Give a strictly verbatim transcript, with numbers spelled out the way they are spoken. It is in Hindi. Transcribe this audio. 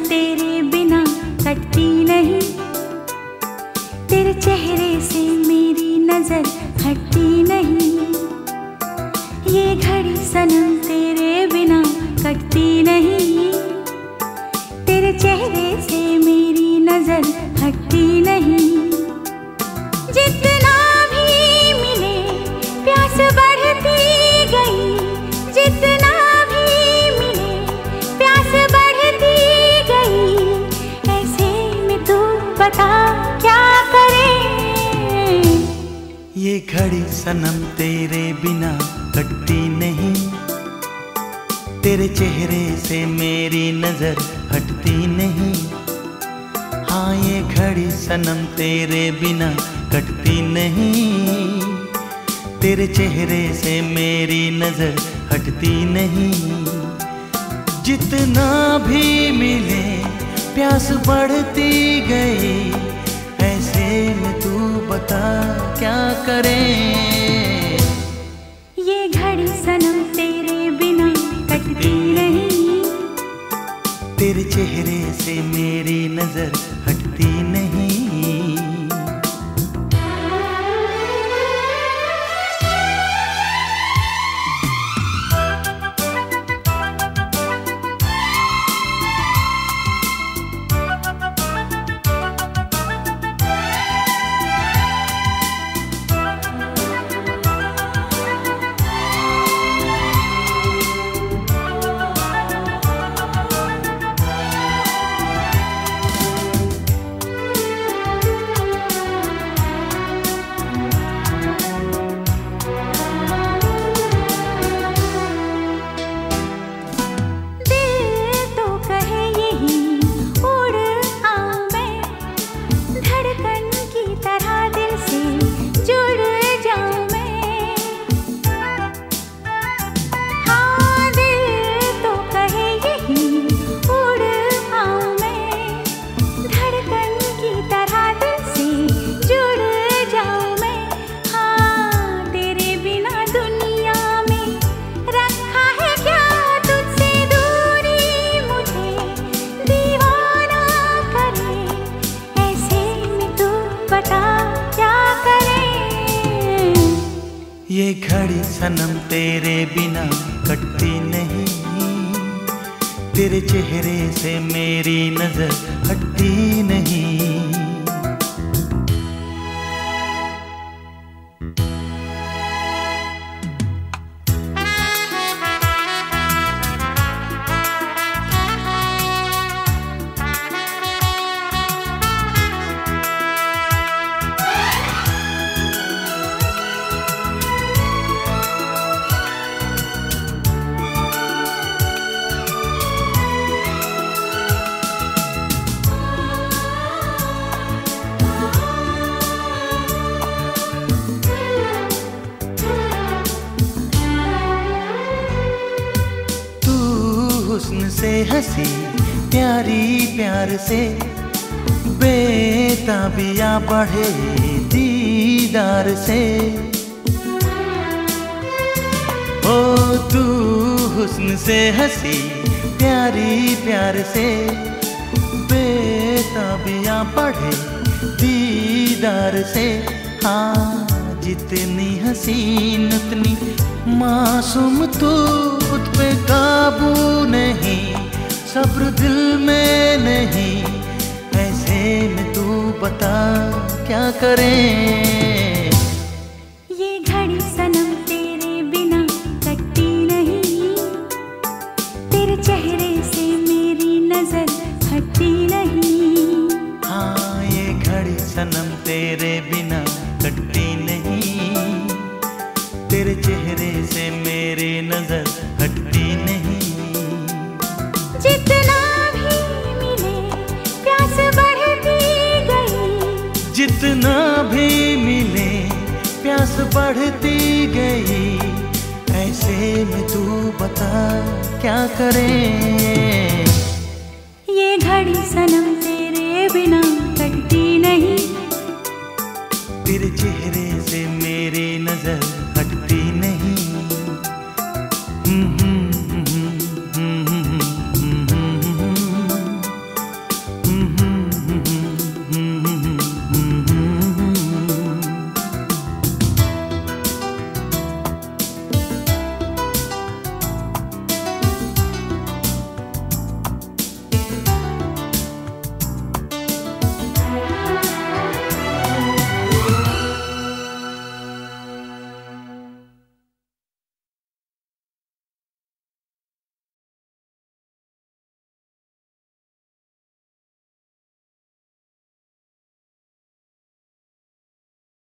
तेरे बिना कटती नहीं, तेरे चेहरे से मेरी नजर हटती नहीं। ये घड़ी सनम तेरे बिना कटती नहीं, तेरे चेहरे से मेरी नजर हटती नहीं। जितना भी मिले प्यास बढ़ती गई, जितना भी मिले प्यास बढ़ती गई। ऐसे में तू बता क्या करे। ये घड़ी सनम तेरे बिना कटती नहीं, तेरे चेहरे से मेरी नजर हटती नहीं। हाँ ये घड़ी सनम तेरे बिना कटती नहीं, तेरे चेहरे से मेरी नजर हटती नहीं। जितना भी मिले प्यास बढ़ती गई, ऐसे में तू बता क्या करें। ये घड़ी सनम तेरे बिना कटती नहीं, तेरे चेहरे से मेरी नजर हटती नहीं। ये घड़ी सनम तेरे बिना कटती नहीं, तेरे चेहरे से मेरी नजर हटती नहीं। हुस्न से हंसी प्यारी प्यार से, बेताबिया बढ़े दीदार से। ओ तू हुस्न से हंसी प्यारी प्यार से, बेताबिया बढ़े दीदार से। हाँ जितनी हसीन उतनी मासूम तू, खुद पे काबू नहीं, सब्र दिल में नहीं। ऐसे में तू बता क्या करें। ये घड़ी सनम तेरे बिना कटती नहीं, तेरे चेहरे से मेरी नजर हटती नहीं। हाँ ये घड़ी सनम तेरे बिना कटती नहीं, तेरे चेहरे से मेरी नजर हटती नहीं। जितना भी मिले प्यास बढ़ती गई, जितना भी मिले प्यास बढ़ती गई। ऐसे में तू बता क्या करें। ये घड़ी सनम तेरे बिना कटती नहीं, तेरे चेहरे से मेरी नजर हटती नहीं।